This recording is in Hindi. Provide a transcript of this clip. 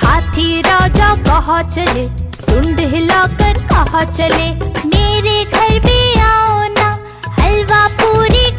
हाथी राजा कहाँ चले, सुंड हिलाकर कहाँ चले, मेरे घर भी आओ ना, हलवा पूरी